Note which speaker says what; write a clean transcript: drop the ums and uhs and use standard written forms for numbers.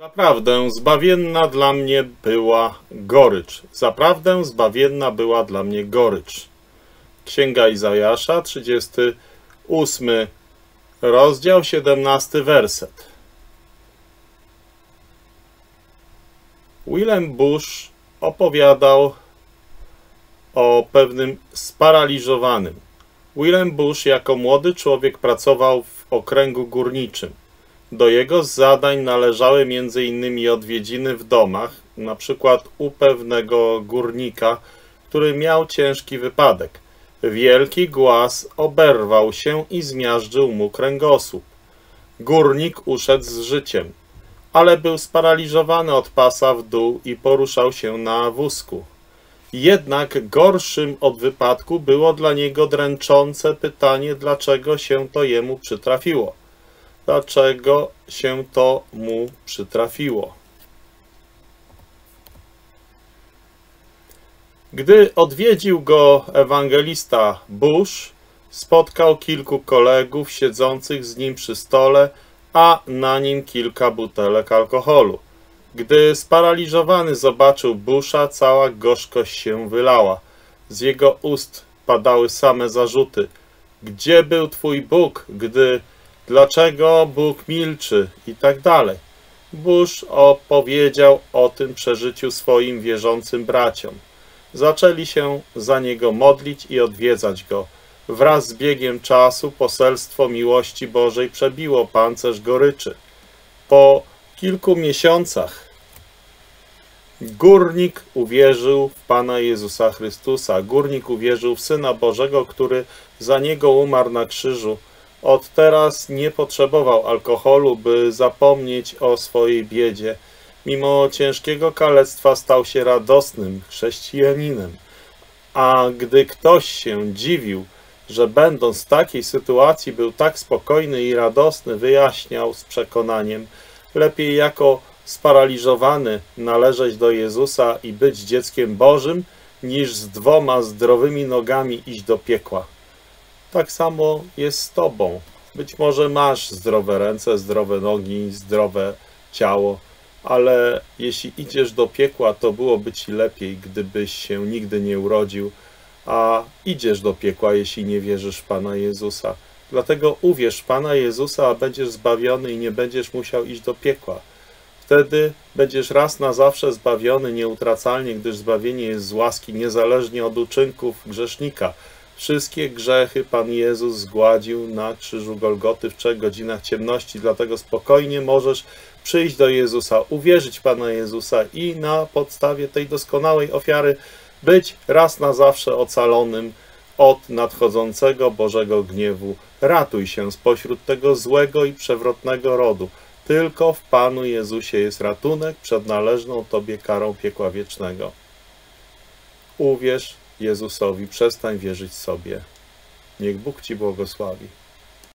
Speaker 1: Zaprawdę zbawienna dla mnie była gorycz. Zaprawdę zbawienna była dla mnie gorycz. Księga Izajasza, 38 rozdział, 17 werset. William Bush opowiadał o pewnym sparaliżowanym. William Bush jako młody człowiek pracował w okręgu górniczym. Do jego zadań należały m.in. odwiedziny w domach, na przykład u pewnego górnika, który miał ciężki wypadek. Wielki głaz oberwał się i zmiażdżył mu kręgosłup. Górnik uszedł z życiem, ale był sparaliżowany od pasa w dół i poruszał się na wózku. Jednak gorszym od wypadku było dla niego dręczące pytanie, dlaczego się to jemu przytrafiło. Dlaczego się to mu przytrafiło? Gdy odwiedził go ewangelista Bush, spotkał kilku kolegów siedzących z nim przy stole, a na nim kilka butelek alkoholu. Gdy sparaliżowany zobaczył Busha, cała gorzkość się wylała. Z jego ust padały same zarzuty. Gdzie był twój Bóg, dlaczego Bóg milczy i tak dalej. Bush opowiedział o tym przeżyciu swoim wierzącym braciom. Zaczęli się za niego modlić i odwiedzać go. Wraz z biegiem czasu poselstwo miłości Bożej przebiło pancerz goryczy. Po kilku miesiącach górnik uwierzył w Pana Jezusa Chrystusa. Górnik uwierzył w Syna Bożego, który za niego umarł na krzyżu. Od teraz nie potrzebował alkoholu, by zapomnieć o swojej biedzie. Mimo ciężkiego kalectwa stał się radosnym chrześcijaninem. A gdy ktoś się dziwił, że będąc w takiej sytuacji był tak spokojny i radosny, wyjaśniał z przekonaniem: lepiej jako sparaliżowany należeć do Jezusa i być dzieckiem Bożym, niż z dwoma zdrowymi nogami iść do piekła. Tak samo jest z tobą. Być może masz zdrowe ręce, zdrowe nogi, zdrowe ciało, ale jeśli idziesz do piekła, to byłoby ci lepiej, gdybyś się nigdy nie urodził, a idziesz do piekła, jeśli nie wierzysz w Pana Jezusa. Dlatego uwierz w Pana Jezusa, a będziesz zbawiony i nie będziesz musiał iść do piekła. Wtedy będziesz raz na zawsze zbawiony nieutracalnie, gdyż zbawienie jest z łaski, niezależnie od uczynków grzesznika. Wszystkie grzechy Pan Jezus zgładził na krzyżu Golgoty w 3 godzinach ciemności, dlatego spokojnie możesz przyjść do Jezusa, uwierzyć w Pana Jezusa i na podstawie tej doskonałej ofiary być raz na zawsze ocalonym od nadchodzącego Bożego gniewu. Ratuj się spośród tego złego i przewrotnego rodu. Tylko w Panu Jezusie jest ratunek przed należną Tobie karą piekła wiecznego. Uwierz Jezusowi, przestań wierzyć sobie. Niech Bóg Ci błogosławi.